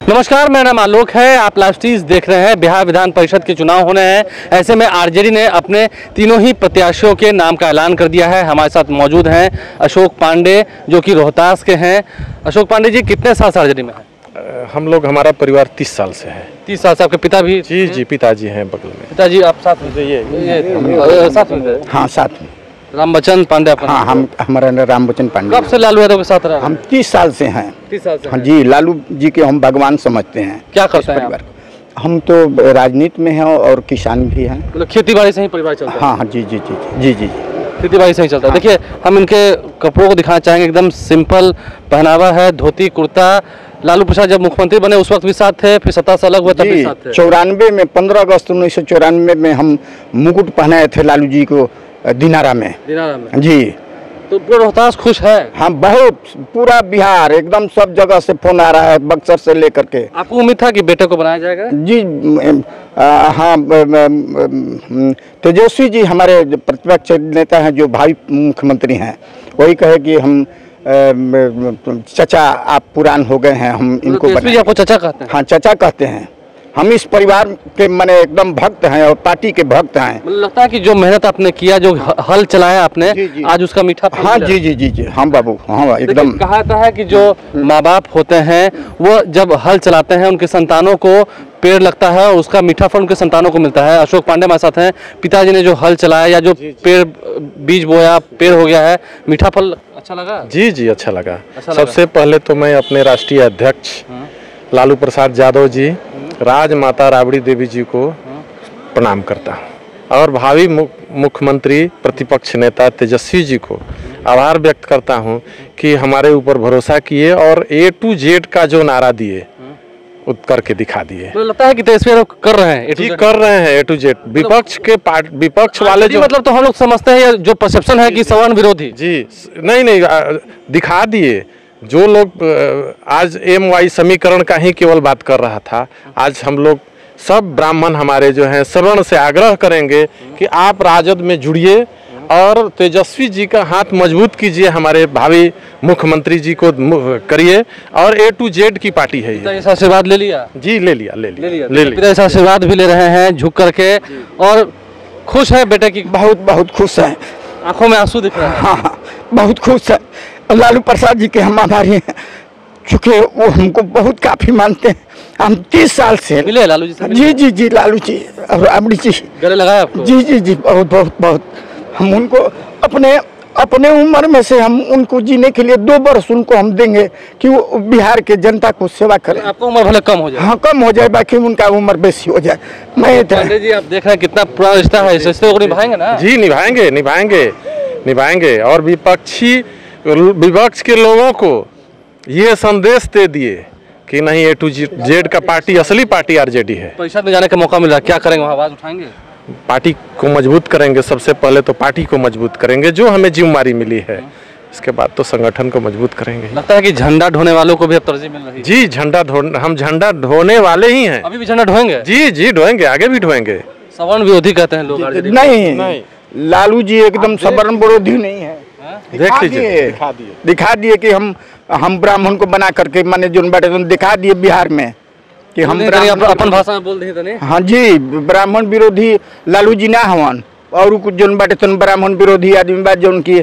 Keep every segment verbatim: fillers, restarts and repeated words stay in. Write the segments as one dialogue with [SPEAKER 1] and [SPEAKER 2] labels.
[SPEAKER 1] नमस्कार, मेरा नाम आलोक है। आप लाइव स्ट्रीज देख रहे हैं। बिहार विधान परिषद के चुनाव होने हैं, ऐसे में आरजेडी ने अपने तीनों ही प्रत्याशियों के नाम का ऐलान कर दिया है। हमारे साथ मौजूद हैं अशोक पांडे, जो कि रोहतास के हैं। अशोक पांडे जी, कितने साल से आरजेडी में हैं?
[SPEAKER 2] हम लोग, हमारा परिवार तीस साल से है।
[SPEAKER 1] तीस साल से। आपके पिता भी?
[SPEAKER 2] जी जी, पिताजी हैं बगल में।
[SPEAKER 1] पिताजी आप साथ में? ये, ये साथ में?
[SPEAKER 3] हाँ, साथ में।
[SPEAKER 1] रामबचन पांडे?
[SPEAKER 3] हाँ, हम हमारा रामबचन पांडे।
[SPEAKER 1] कब से लालू यादव के साथ रहे?
[SPEAKER 3] हम तीस साल से हैं।
[SPEAKER 1] तीस साल से?
[SPEAKER 3] हाँ जी, लालू जी के हम भगवान समझते हैं।
[SPEAKER 1] क्या करते हैं आप?
[SPEAKER 3] हम तो राजनीति में हैं और किसान भी हैं।
[SPEAKER 1] मतलब खेती बाड़ी से ही परिवार चलता है?
[SPEAKER 3] हाँ हाँ, जी जी जी जी जी जी
[SPEAKER 1] खेती बाड़ी से ही चलता है। देखिए, हम इनके कपड़ों को दिखाना चाहेंगे। एकदम सिंपल पहनावा है, धोती कुर्ता। लालू प्रसाद जब मुख्यमंत्री बने उस वक्त भी साथ थे, फिर सत्ता से अलग हुए तब भी साथ थे।
[SPEAKER 3] चौरानवे में पंद्रह अगस्त उन्नीस सौ चौरानवे में हम मुकुट पहनाए थे लालू जी को दिनारा में।
[SPEAKER 1] दिनारा में?
[SPEAKER 3] जी।
[SPEAKER 1] तो पूरा रोहतास खुश है?
[SPEAKER 3] हाँ, बहुत। पूरा बिहार एकदम सब जगह से फोन आ रहा है, बक्सर से लेकर के।
[SPEAKER 1] आपको उम्मीद था कि बेटे को बनाया जाएगा?
[SPEAKER 3] जी आ, हाँ, तेजस्वी जी हमारे प्रतिपक्ष नेता हैं, जो भाई मुख्यमंत्री हैं, वही कहे कि हम चचा आप पुरान हो गए हैं, हम इनको
[SPEAKER 1] तेजस्वी जी आपको चचा कहते हैं?
[SPEAKER 3] हाँ, चचा कहते हैं। हम इस परिवार के माने एकदम भक्त हैं और पार्टी के भक्त हैं।
[SPEAKER 1] मुझे लगता है कि जो मेहनत आपने किया, जो हल चलाया आपने,
[SPEAKER 3] जी, जी।
[SPEAKER 1] आज उसका मीठा फल।
[SPEAKER 3] हाँ जी जी जी जी हाँ बाबू, हाँ एकदम।
[SPEAKER 1] कहा जाता है कि जो माँ बाप होते हैं वो जब हल चलाते हैं उनके संतानों को पेड़ लगता है और उसका मीठा फल उनके संतानों को मिलता है। अशोक पांडे हमारे साथ हैं। पिताजी ने जो हल चलाया या जो पेड़ बीज बोया, पेड़ हो गया है, मीठा फल अच्छा लगा?
[SPEAKER 2] जी जी, अच्छा लगा।
[SPEAKER 1] अच्छा
[SPEAKER 2] सबसे पहले तो मैं अपने राष्ट्रीय अध्यक्ष लालू प्रसाद यादव जी, राजमाता राबड़ी देवी जी को प्रणाम करता हूँ और भावी मुख्यमंत्री प्रतिपक्ष नेता तेजस्वी जी को आभार व्यक्त करता हूँ कि हमारे ऊपर भरोसा किए और ए टू जेड का जो नारा दिए करके दिखा दिए।
[SPEAKER 1] मुझे लगता है कि तेजस्वी लोग कर रहे हैं।
[SPEAKER 2] जी, कर रहे हैं ए टू जेड। विपक्ष के पार्ट विपक्ष वाले जो,
[SPEAKER 1] मतलब तो हम लोग समझते हैं, जो परसेप्शन है कि सवर्ण विरोधी।
[SPEAKER 2] जी नहीं नहीं, दिखा दिए। जो लोग आज एम वाई समीकरण का ही केवल बात कर रहा था, आज हम लोग सब ब्राह्मण हमारे जो हैं सवर्ण से आग्रह करेंगे कि आप राजद में जुड़िए और तेजस्वी जी का हाथ मजबूत कीजिए, हमारे भावी मुख्यमंत्री जी को करिए। और ए टू जेड की पार्टी है ये।
[SPEAKER 1] ऐसा आशीर्वाद ले लिया? जी,
[SPEAKER 2] ले लिया ले लिया
[SPEAKER 1] ले लिया,
[SPEAKER 2] ले लिया।
[SPEAKER 1] ऐसा आशीर्वाद भी ले रहे हैं झुक करके, और खुश है बेटे की?
[SPEAKER 3] बहुत बहुत खुश है।
[SPEAKER 1] आंखों में आंसू दिख रहे हैं।
[SPEAKER 3] हाँ हाँ, बहुत खुश है। लालू प्रसाद जी के हम आभारी हैं, चूँकि वो हमको बहुत काफ़ी मानते हैं। हम तीस साल से
[SPEAKER 1] मिले लालू जी से?
[SPEAKER 3] जी जी जी, लालू जी और राबड़ी जी
[SPEAKER 1] गले लगाया आपको?
[SPEAKER 3] जी जी जी, बहुत बहुत बहुत। हम उनको अपने अपने उम्र में से हम उनको जीने के लिए दो वर्ष उनको हम देंगे कि वो बिहार के जनता को सेवा करें।
[SPEAKER 1] आपको उम्र भले कम हो जाए?
[SPEAKER 3] हाँ, कम हो जाए, बाकी उनका उम्र बेसी हो जाए। मैं
[SPEAKER 1] पांडे जी, आप देख रहे हैं कितना पुराना रिश्ता है, इस रिश्ते को निभाएंगे ना?
[SPEAKER 2] जी, निभाएंगे निभाएंगे निभाएंगे। और विपक्षी विपक्ष के लोगों को ये संदेश दे दिए कि नहीं, ए टू जेड का पार्टी असली पार्टी आरजेडी है।
[SPEAKER 1] परिषद में जाने का मौका मिला, क्या करेंगे वहाँ? आवाज उठाएंगे?
[SPEAKER 2] पार्टी को मजबूत करेंगे। सबसे पहले तो पार्टी को मजबूत करेंगे, जो हमें जिम्मेदारी मिली है। इसके बाद तो संगठन को मजबूत करेंगे।
[SPEAKER 1] लगता है कि झंडा ढोने वालों को भी अब तरजीह मिल रही है?
[SPEAKER 2] जी, झंडा ढो हम झंडा ढोने वाले ही हैं।
[SPEAKER 1] अभी भी झंडा ढोएंगे?
[SPEAKER 2] जी जी, ढोएंगे, आगे भी ढोएंगे।
[SPEAKER 1] सवर्ण विरोधी कहते हैं लोग?
[SPEAKER 3] नहीं नहीं, लालू जी एकदम सवर्ण विरोधी नहीं है।
[SPEAKER 2] देख लीजिए, दिखा दिए
[SPEAKER 3] दिखा दिए कि हम हम ब्राह्मण को बना करके माने जो बैठे तो दिखा दिए बिहार में कि हम
[SPEAKER 1] अपन भाषा में बोल दिए थे।
[SPEAKER 3] हाँ जी, ब्राह्मण विरोधी लालू जी ना हवन, और कुछ जो बैठे तो ब्राह्मण विरोधी आदमी बात जो उनकी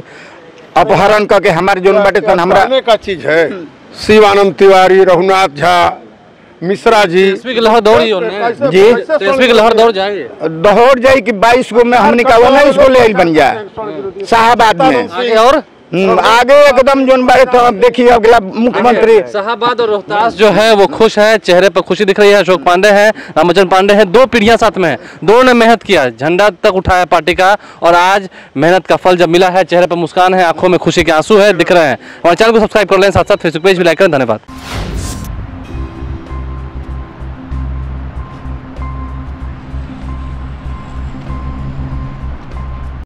[SPEAKER 3] अपहरण करके हमारे जो बैठे तो हमारा
[SPEAKER 4] का चीज है। शिवानंद तिवारी, रघुनाथ झा, मिश्रा जी।
[SPEAKER 1] तेजस्वी की लहर दौड़ी
[SPEAKER 3] जी,
[SPEAKER 1] तेजस्वी की लहर दौड़ जाएगी,
[SPEAKER 3] दौड़ जाए कि बाईस को में हमने कहा उन्नीस को ले बन जाए शाहबाद में।
[SPEAKER 1] आगे और
[SPEAKER 3] आगे एकदम जो बारे तो देखिए अगला मुख्यमंत्री।
[SPEAKER 1] शाहबाद और रोहतास जो है वो खुश है, चेहरे पर खुशी दिख रही है। अशोक पांडे हैं, रामबचन पांडे हैं, दो पीढ़ियां साथ में हैं, दोनों ने मेहनत किया, झंडा तक उठाया पार्टी का, और आज मेहनत का फल जब मिला है, चेहरे पर मुस्कान है, आंखों में खुशी के आंसू है दिख रहे हैं। और चैनल को सब्सक्राइब कर लें, साथ साथ फेसबुक पेज भी लाइक करें। धन्यवाद।